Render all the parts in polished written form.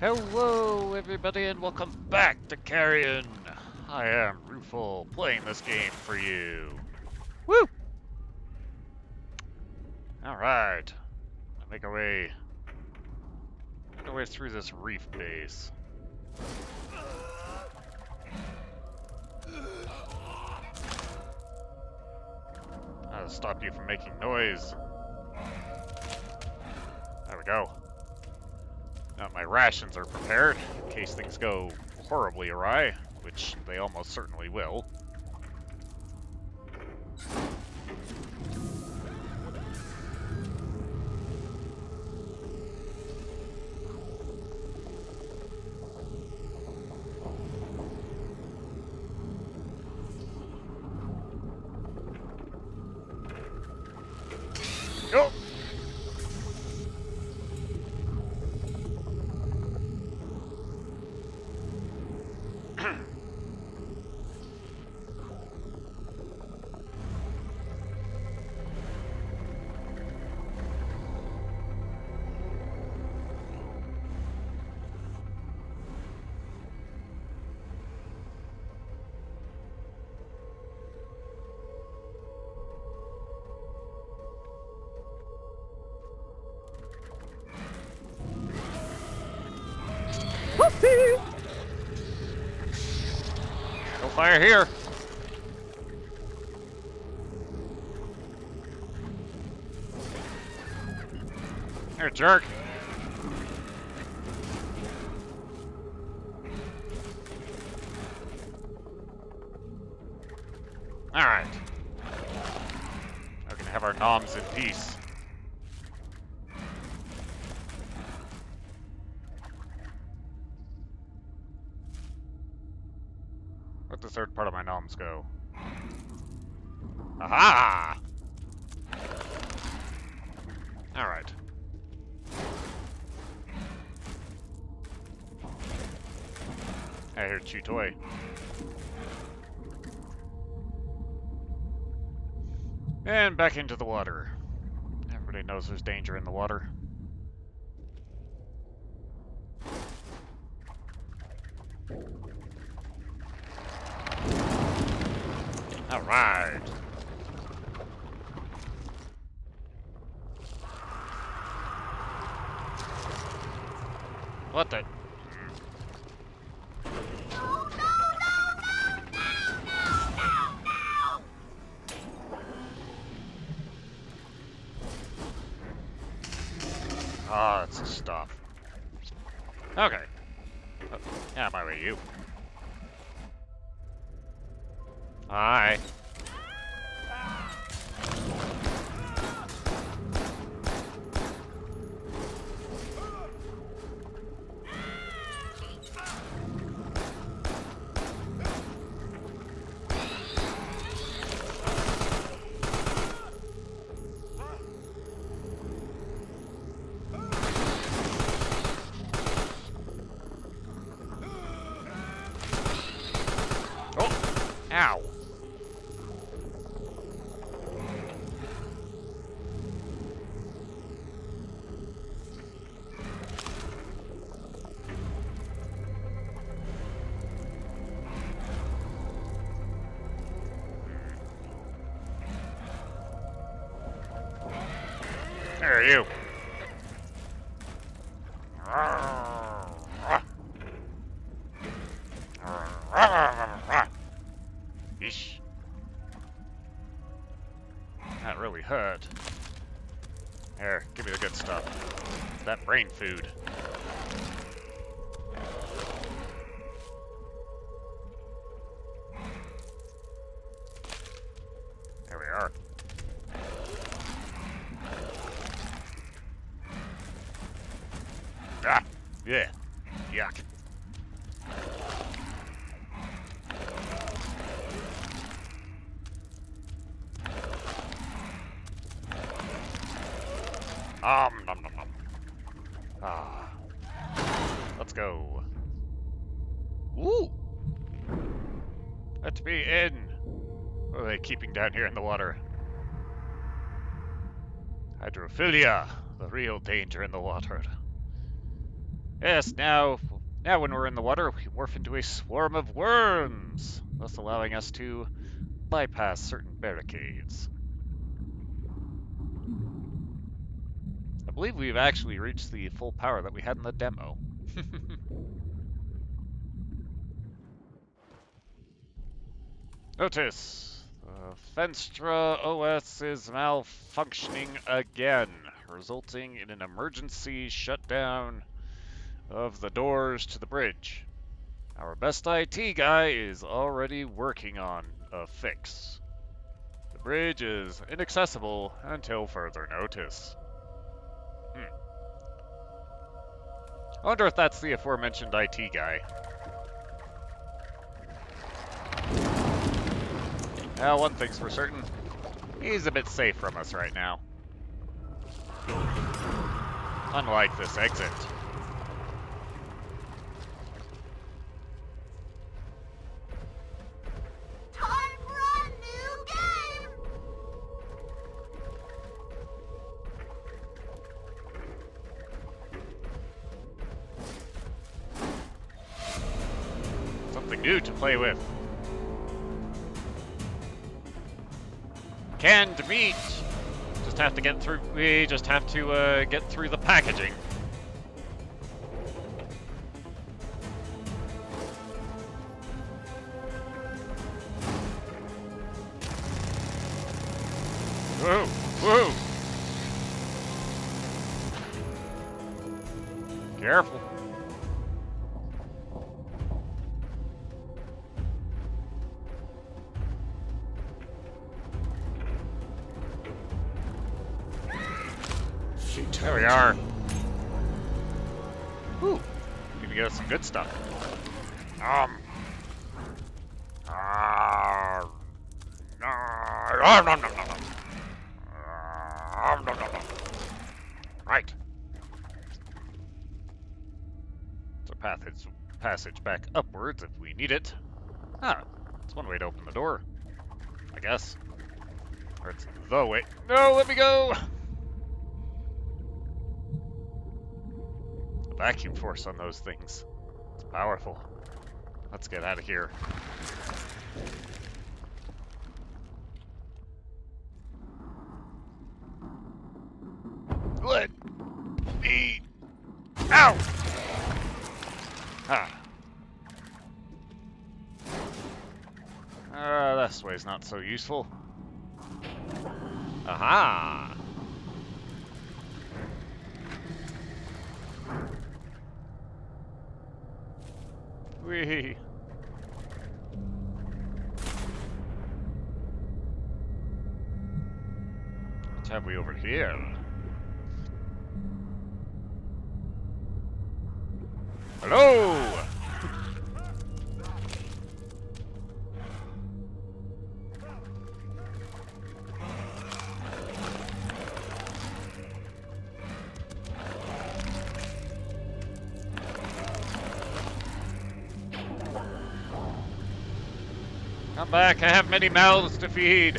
Hello, everybody, and welcome back to Carrion. I am Rufal, playing this game for you. Woo! Alright. Make our way through this reef base. I'll stop you from making noise. There we go. Now my rations are prepared, in case things go horribly awry, which they almost certainly will. Go! No fire here. Here, jerk. Alright. Now we can have our noms in peace. Where'd the third part of my noms go? Aha! Alright. I hear chew toy. And back into the water. Everybody knows there's danger in the water. Alright. What the? Ah, it's a stop. Okay. Oh, yeah, my way, you. Hi. Ow. There are you. Yeesh. That really hurt. Here, give me the good stuff. It's that brain food. There we are. Ah! Yeah. Yuck. Nom nom nom. Ah. Let's go. Ooh! Let me in! What are they keeping down here in the water? Hydrophilia, the real danger in the water. Yes, now when we're in the water, we morph into a swarm of worms, thus allowing us to bypass certain barricades. I believe we've actually reached the full power that we had in the demo. Notice, Fenstra OS is malfunctioning again, resulting in an emergency shutdown of the doors to the bridge. Our best IT guy is already working on a fix. The bridge is inaccessible until further notice. I wonder if that's the aforementioned IT guy. Now, one thing's for certain. He's a bit safe from us right now. Unlike this exit. Time for a new game! Something new to play with. Canned meat. Just have to get through. We just have to get through the packaging. Whoa! Whoa! Careful. There we are. Whew. Gonna get us some good stuff. Right. So passage back upwards if we need it. Ah, it's one way to open the door, I guess. Or it's the way. No, let me go! The vacuum force on those things. It's powerful. Let's get out of here. Let me out! Ah. This way's not so useful. Aha! Whee! What have we over here? Hello! Come back, I have many mouths to feed.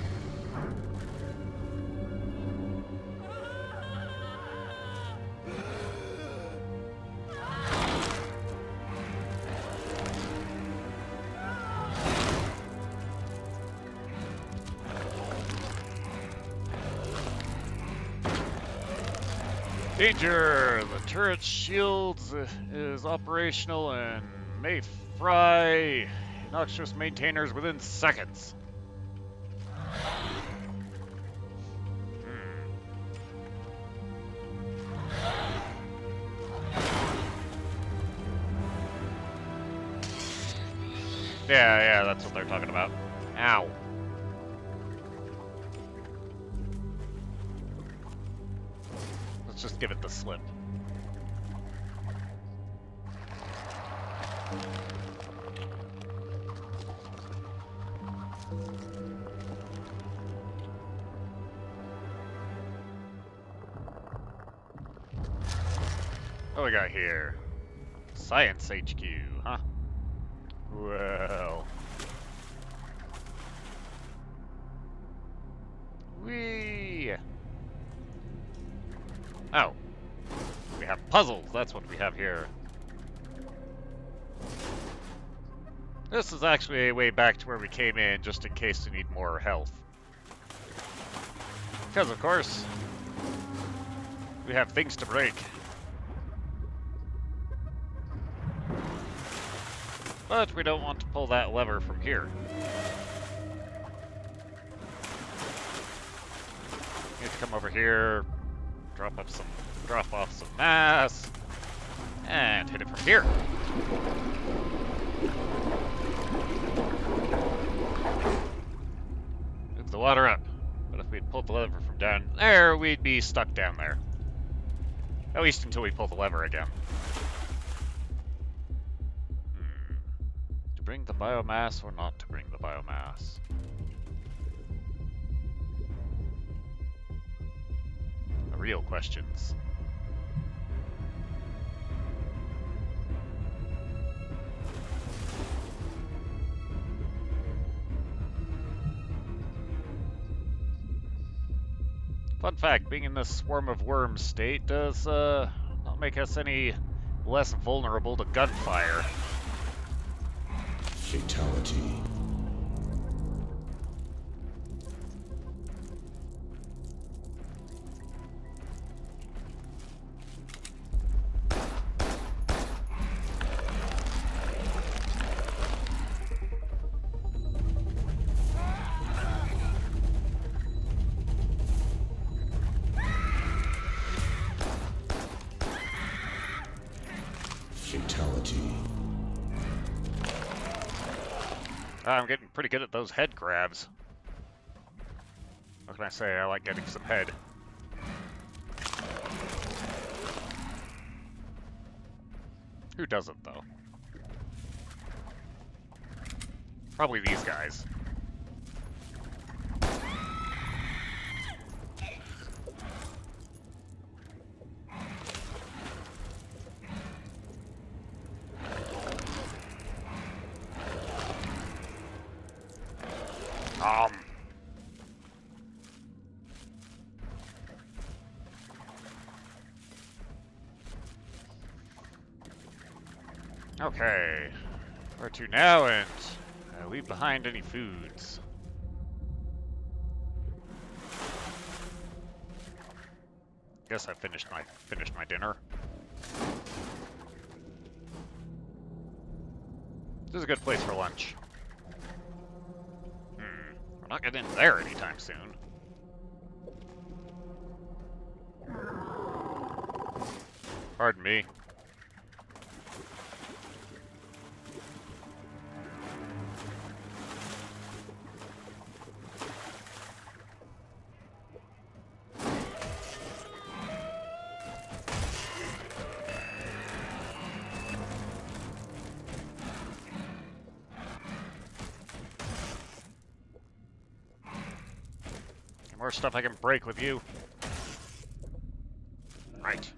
Danger! The turret shields is operational and may fry noxious maintainers within seconds. Yeah, that's what they're talking about. Ow. Let's just give it the slip. What do we got here? Science HQ, huh? Well. Whee! Oh. We have puzzles. That's what we have here. This is actually a way back to where we came in, just in case we need more health. Because, of course, we have things to break. But we don't want to pull that lever from here. Need to come over here, drop off some mass, and hit it from here. Move the water up. But if we'd pulled the lever from down there, we'd be stuck down there. At least until we pull the lever again. To bring the biomass or not to bring the biomass? The real questions. Fun fact, being in this swarm of worms state does not make us any less vulnerable to gunfire. Fatality. Fatality. I'm getting pretty good at those head grabs. What can I say? I like getting some head. Who doesn't, though? Probably these guys. Okay, where to now and leave behind any foods. Guess I finished my dinner. This is a good place for lunch. We're not getting in there anytime soon. Pardon me. More stuff I can break with you. Right.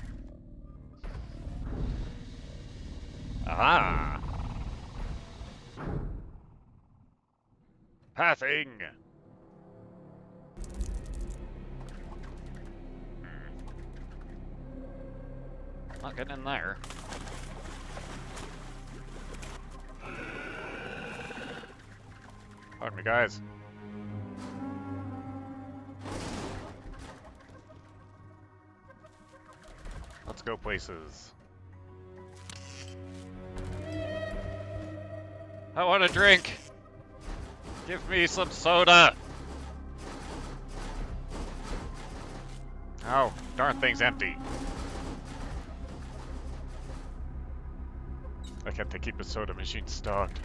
Aha! Pathing! Not getting in there. Pardon me, guys. Let's go places. I want a drink! Give me some soda! Oh, darn thing's empty. Why can't they keep a soda machine stocked?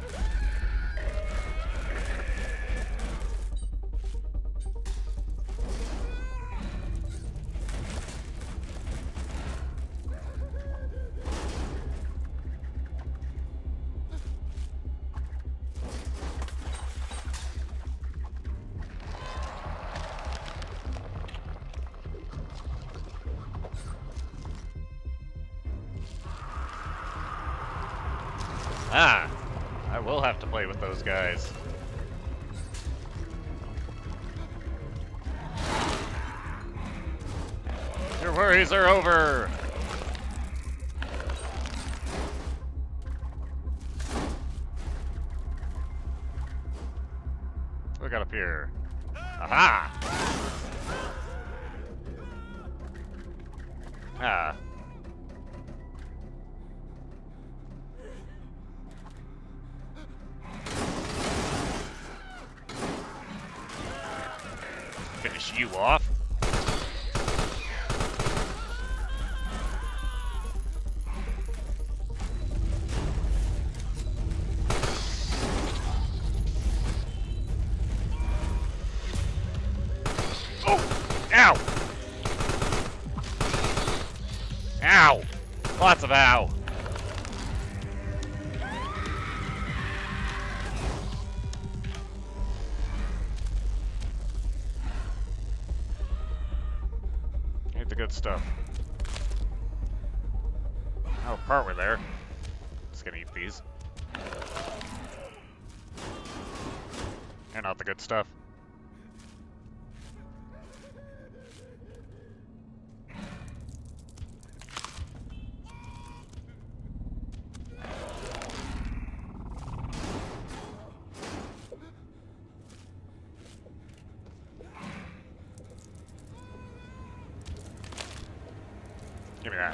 Ah, I will have to play with those guys. Your worries are over. got up here? Aha! Ah. Finish you off. Ow! Ow! Lots of ow. Need the good stuff. Oh, partway there. Just gonna eat these. And not the good stuff. Give me that.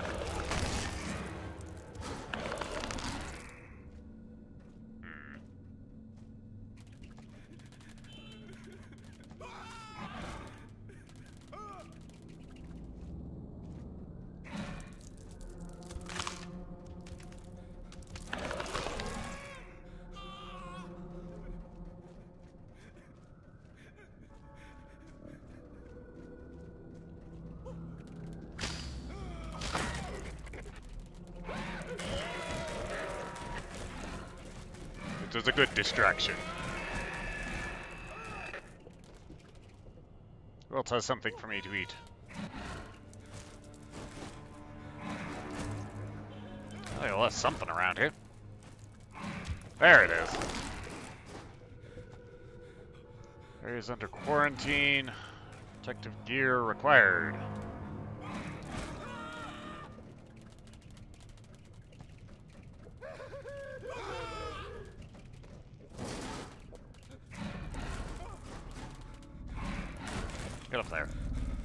It was a good distraction. Who else has something for me to eat? Oh, I left something around here. There it is. Areas under quarantine. Protective gear required. Get up there.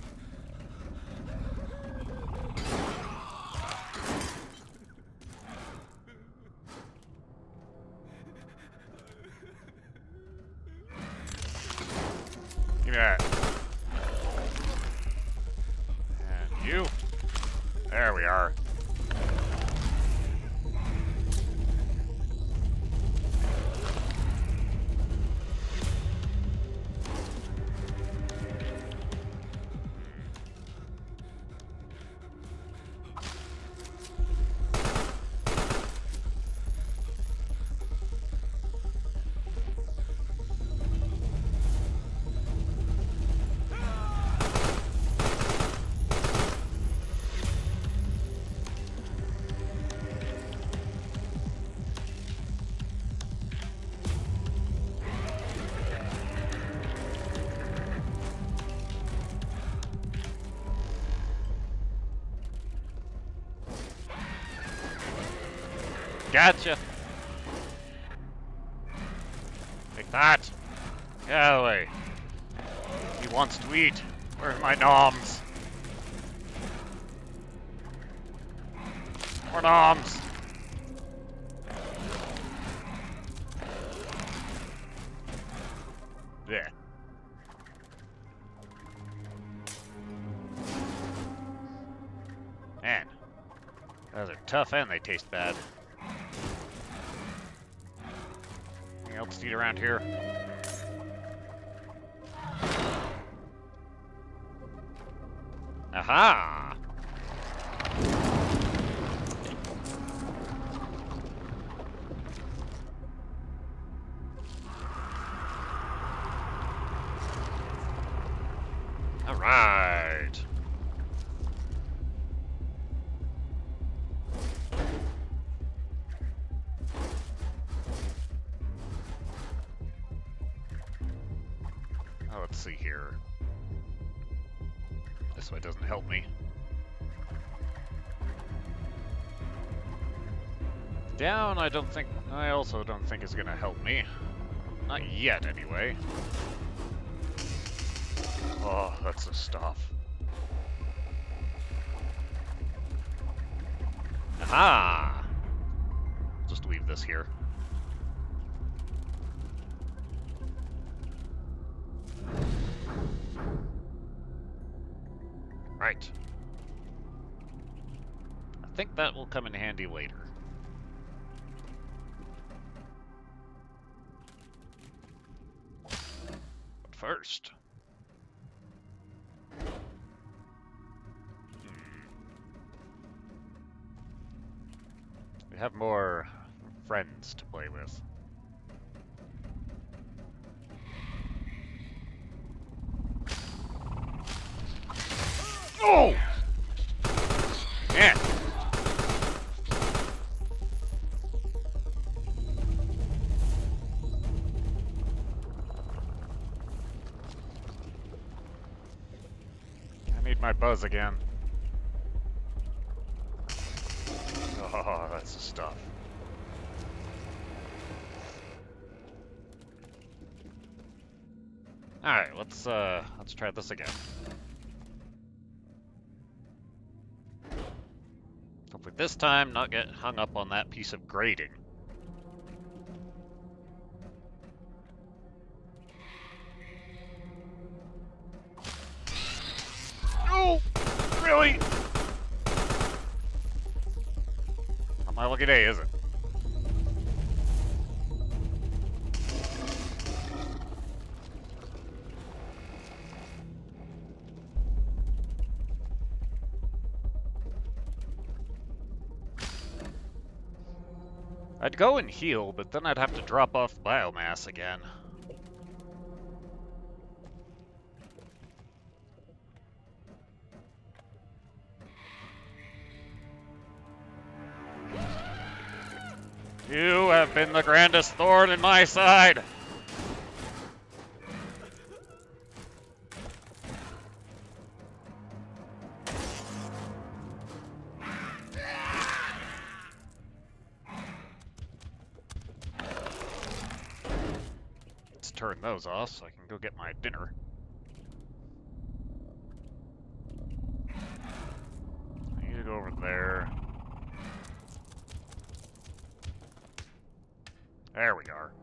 Give me that. And you. There we are. Gotcha. Take that. Get out of the way. He wants to eat. Where's my noms? More noms. There. Man, those are tough and they taste bad. Anything else to eat around here? Aha! All right. Oh, let's see here. This way doesn't help me. Down, I also don't think is gonna help me. Not yet, anyway. Oh, that's the stuff. Aha! Just leave this here. Right. I think that will come in handy later. But first... we have more friends to play with. Oh! Yeah. I need my buzz again. Oh, that's the stuff. All right, let's try this again. Hopefully this time not get hung up on that piece of grating. No! Really? Not my lucky day, is it? I'd go and heal, but then I'd have to drop off biomass again. You have been the grandest thorn in my side! Turn those off so I can go get my dinner. I need to go over there. There we are.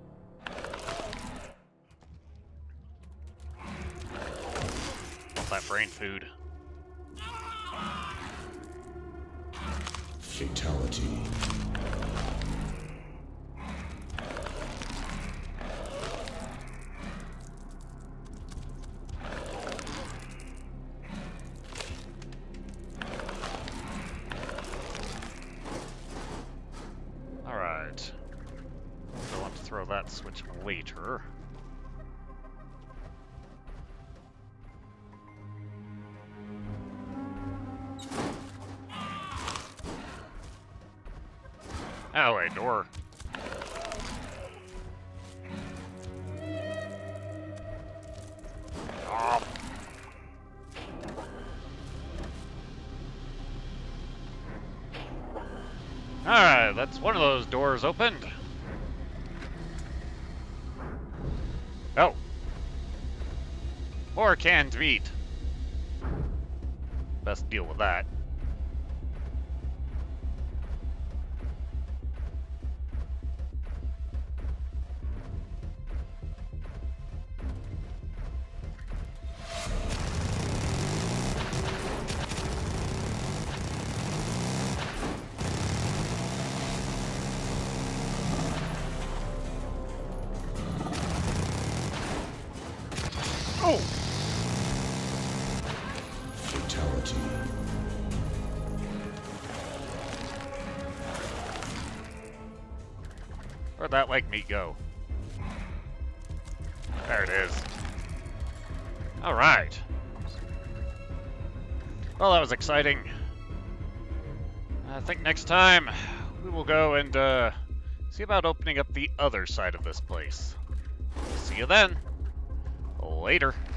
Want that brain food. Fatality. That switch later. Oh wait, door. Oh. Alright, that's one of those doors opened. Oh. More canned meat. Best deal with that. Oh! Fatality. Where'd that leg meat go? There it is. Alright. Well, that was exciting. I think next time we will go and see about opening up the other side of this place. See you then. Later.